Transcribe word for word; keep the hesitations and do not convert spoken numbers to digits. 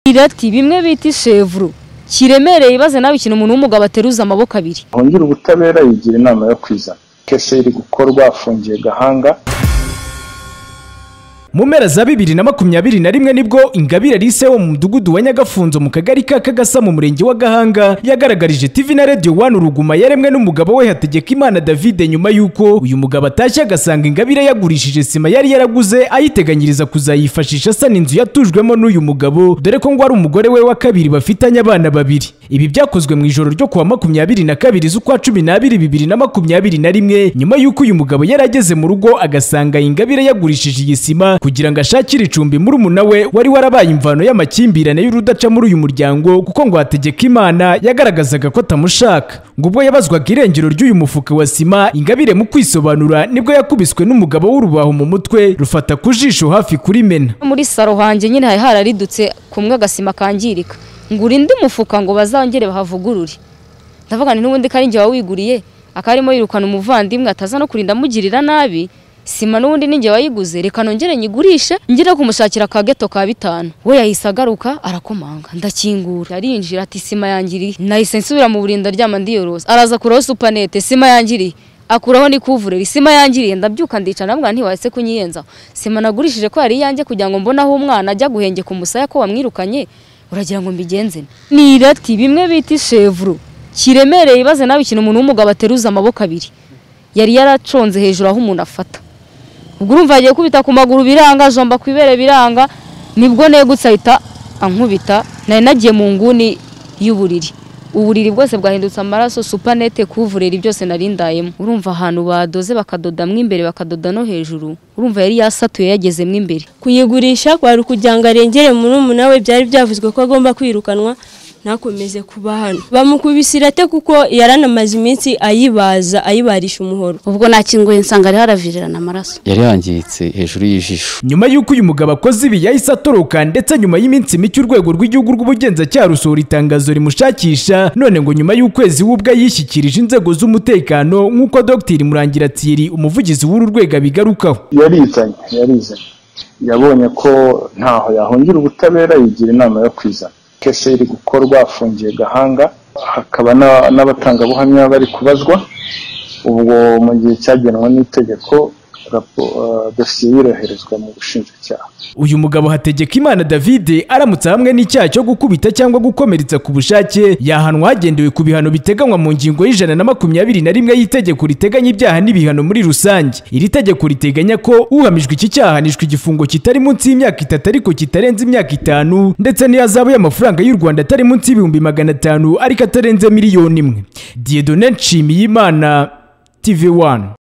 irati bimwe bita ishevuru kiremereye ibaze nawe ikintu umuntu w'umugabo ateruza amaboko abiri. Hongera ubutabera yigira inama yo kwizana. Kese iri gukorwa afungiye Gahanga. Mu mpera za bibiri na makumyabiri na rimwe nibwo Ingabire Alice wo mu mudugudu wa Nyagafunzo mu kagari ka Kagasa mu murenge wa Gahanga yagaragarije T V na Radio one uruguma yaremwe n'umugabo we Hategekimana David nyuma yuko uyu mugabo atashye agasanga Ingabire yagurishije sima yari yaraguze ayiteganyiriza kuzayifashisha sana inzu yatujwemo n'uyu mugabo dore ko ngo ari umugore we wa kabiri bafitanye abana babiri. Ibi byakozwe mu ijoro ryo kuwa makumyabiri na kabiri z'ukwa cumi n'abiri bibiri na makumyabiri na rimwe nyuma yuko uyu mugabo yarageze mu rugo agasanga Ingabire yagurishije iyi sima kugira ngo ashakire icumbi muri umuna we wari warabaye imvano y'amakimbirane y'urudaca muri uyu muryango kuko ngo Hategekimana yagaragazaga ko atamushaka. Ngo ubwo yabazwaga irengero ry'uyu mufuka wa sima Ingabire mu kwisobanura nibwo yakubiswe n'umugabo w'urubaho mu mutwe rufata ku jisho hafi kuri mena. Muri saro hanje nyine hari hararidutse kumwe agasima kangirika ngura indi mufuka ngo bazangere bahavugurure. Ndavuga ni n'ubundi kari nje wawiguriye akarimo yirukana umuvandimwe ataza no kurinda mugirira nabi. Sima n'ubundi ninjye wayiguze reka nongere nyigurishe ngira kumushakira ka geto ka bitanu. We yahise agaruka arakomanga ndakingura arinjira ati sima yangiriye. Nahise nsubira mu burinda ryama ndiyoroza araza kuraho supanete sima yangiriye akuraho ni kuvurera sima yangiriye ndabyuka ndica nabwa nti wahise kunyiyenza. Sima nagurishije ko yari yanjye kugira ngo mbona aho umwana ajya guhenge ku musaya ko wamwirukanye uragira ngo mbigenze. Ni irati bimwe bita ishevuru kiremereye ibaze nawe ikintu umuntu w'umugabo ateruza amaboko abiri yari yaraconze hejuru aho umuntu afata. Ubwo urumva yagiye kubita ku maguru biranga jomba kwibere biranga nibwo negutse ahita ankubita nari nagiye mu nguni y'uburiri. Uburiri bwose bwahindutse amaraso supanete kuvurera byose narindayemo. Urumva ahantu badoze bakadoda mwe imbere bakadoda no hejuru. Urumva yari yasatuye yageze mwe imbere. Kuyigurisha kwari kujyanga arengere muri umuna we byari byavuzwe ko agomba kwirukanwa nakomeze kuba hano. Bamukubisira te kuko yaranamaze iminsi ayibaza ayibarisha umuhoro. Ubwo nakingoye nsanga ari haravirirana amaraso. Yari yangitse hejuru y'ijisho. Nyuma yuko uyu mugabo akoze ibi yahise atoroka ndetse nyuma y'iminsi mike urwego rw'igihugu rw'ubugenzacyaha rusohora itangazo rimushakisha none ngo nyuma y'ukwezi w'ubwa yishyikirije inzego z'umutekano nk'uko Dr Murangira Thierry umuvugizi w'uru rwego abigarukaho. Yarizanye yarizanye yabonye ko ntaho yahongera ubutabera yigira inama yo kwizana. Kese iri gukorwa afungiye Gahanga hakaba n'abatangabuhamya bari kubazwa ubwo mu gihe cyagenwa n'itegeko dosiye yiroherezwa mu bushinjacyaha. Uyu mugabo Hategekimana David aramutse hamwe n'icyaha cyo gukubita cyangwa gukomeretsa ku bushake yahanwa hagendewe ku bihano biteganywa mu ngingo y'ijana na makumyabiri na rimwe y'itegeko riteganya ibyaha n'ibihano muri rusange. Iri tegeko riteganya ko uhamijwe iki cyaha ahanishwa igifungo kitari munsi y'imyaka itatu ariko kitarenze imyaka itanu ndetse n'ihazabu y'amafaranga y'u Rwanda atari munsi y'ibihumbi magana atanu ariko atarenze miliyoni imwe. Dieudonne Nshimiyimana T V one.